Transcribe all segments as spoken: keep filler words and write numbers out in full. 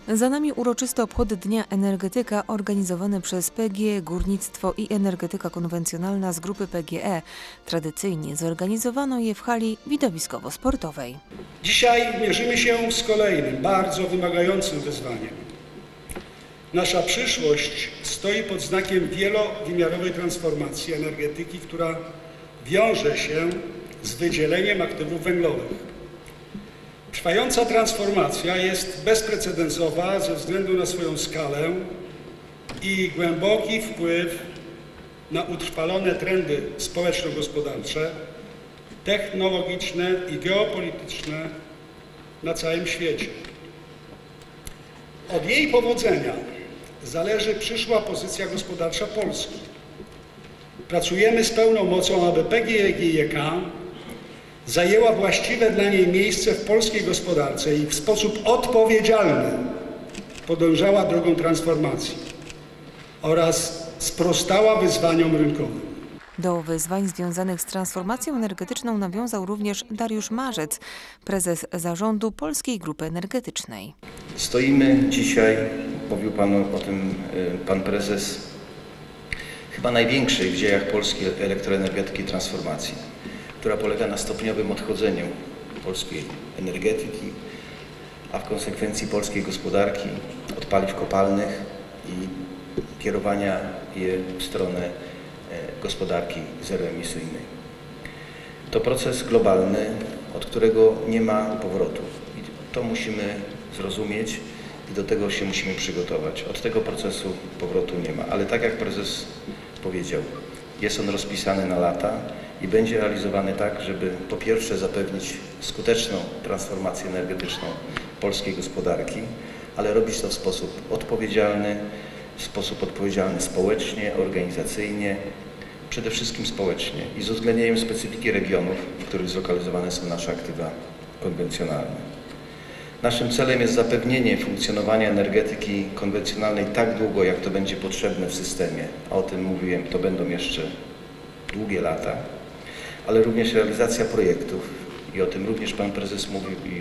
Za nami uroczyste obchody Dnia Energetyka organizowane przez P G E Górnictwo i Energetyka Konwencjonalna z grupy P G E. Tradycyjnie zorganizowano je w hali widowiskowo-sportowej. Dzisiaj mierzymy się z kolejnym, bardzo wymagającym wyzwaniem. Nasza przyszłość stoi pod znakiem wielowymiarowej transformacji energetyki, która wiąże się z wydzieleniem aktywów węglowych. Trwająca transformacja jest bezprecedensowa ze względu na swoją skalę i głęboki wpływ na utrwalone trendy społeczno-gospodarcze, technologiczne i geopolityczne na całym świecie. Od jej powodzenia zależy przyszła pozycja gospodarcza Polski. Pracujemy z pełną mocą, aby P G E G I E K zajęła właściwe dla niej miejsce w polskiej gospodarce i w sposób odpowiedzialny podążała drogą transformacji oraz sprostała wyzwaniom rynkowym. Do wyzwań związanych z transformacją energetyczną nawiązał również Dariusz Marzec, prezes zarządu Polskiej Grupy Energetycznej. Stoimy dzisiaj, mówił Pan o tym Pan Prezes, chyba największej w dziejach polskiej elektroenergetyki transformacji, która polega na stopniowym odchodzeniu polskiej energetyki, a w konsekwencji polskiej gospodarki od paliw kopalnych i kierowania je w stronę gospodarki zeroemisyjnej. To proces globalny, od którego nie ma powrotu. I to musimy zrozumieć i do tego się musimy przygotować. Od tego procesu powrotu nie ma. Ale tak jak prezes powiedział, jest on rozpisany na lata i będzie realizowany tak, żeby po pierwsze zapewnić skuteczną transformację energetyczną polskiej gospodarki, ale robić to w sposób odpowiedzialny, w sposób odpowiedzialny społecznie, organizacyjnie, przede wszystkim społecznie i z uwzględnieniem specyfiki regionów, w których zlokalizowane są nasze aktywa konwencjonalne. Naszym celem jest zapewnienie funkcjonowania energetyki konwencjonalnej tak długo, jak to będzie potrzebne w systemie, a o tym mówiłem, to będą jeszcze długie lata, ale również realizacja projektów i o tym również Pan Prezes mówił i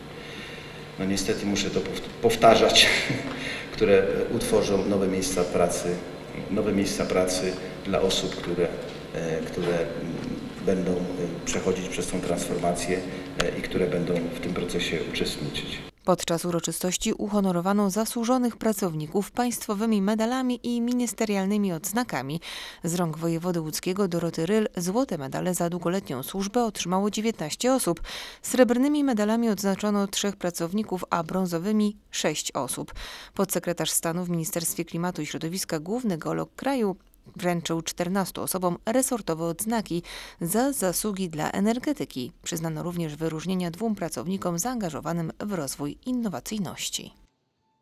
no niestety muszę to powtarzać, które utworzą nowe miejsca pracy, nowe miejsca pracy dla osób, które, które będą przechodzić przez tą transformację i które będą w tym procesie uczestniczyć. Podczas uroczystości uhonorowano zasłużonych pracowników państwowymi medalami i ministerialnymi odznakami. Z rąk wojewody łódzkiego Doroty Ryl złote medale za długoletnią służbę otrzymało dziewiętnaście osób. Srebrnymi medalami odznaczono trzech pracowników, a brązowymi sześć osób. Podsekretarz stanu w Ministerstwie Klimatu i Środowiska, główny geolog kraju, wręczył czternastu osobom resortowe odznaki za zasługi dla energetyki. Przyznano również wyróżnienia dwóm pracownikom zaangażowanym w rozwój innowacyjności.